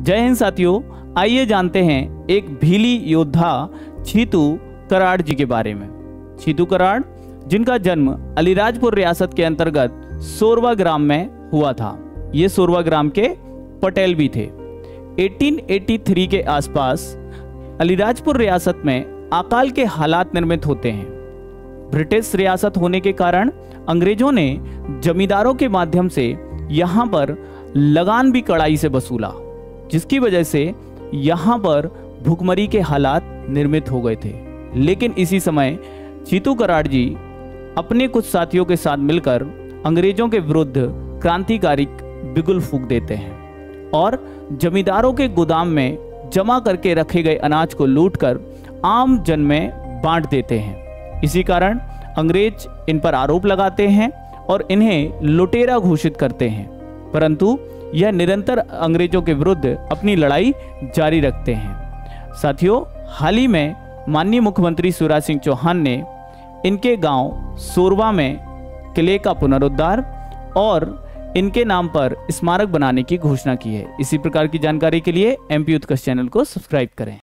जय हिंद साथियों, आइए जानते हैं एक भीली योद्धा छीतू कराड़ जी के बारे में। छीतू कराड़, जिनका जन्म अलीराजपुर रियासत के अंतर्गत सोरवा ग्राम में हुआ था। ये सोरवा ग्राम के पटेल भी थे। 1883 के आसपास अलीराजपुर रियासत में अकाल के हालात निर्मित होते हैं। ब्रिटिश रियासत होने के कारण अंग्रेजों ने जमींदारों के माध्यम से यहाँ पर लगान भी कड़ाई से वसूला, जिसकी वजह से यहाँ पर भुखमरी के हालात निर्मित हो गए थे। लेकिन इसी समय छीतू कराड़ जी अपने कुछ साथियों के साथ मिलकर अंग्रेजों के विरुद्ध क्रांतिकारी बिगुल फूंक देते हैं और जमींदारों के गोदाम में जमा करके रखे गए अनाज को लूटकर आम जन में बांट देते हैं। इसी कारण अंग्रेज इन पर आरोप लगाते हैं और इन्हें लुटेरा घोषित करते हैं, परंतु यह निरंतर अंग्रेजों के विरुद्ध अपनी लड़ाई जारी रखते हैं। साथियों, हाल ही में माननीय मुख्यमंत्री शिवराज सिंह चौहान ने इनके गांव सोरवा में किले का पुनरुद्धार और इनके नाम पर स्मारक बनाने की घोषणा की है। इसी प्रकार की जानकारी के लिए MP उत्कर्ष चैनल को सब्सक्राइब करें।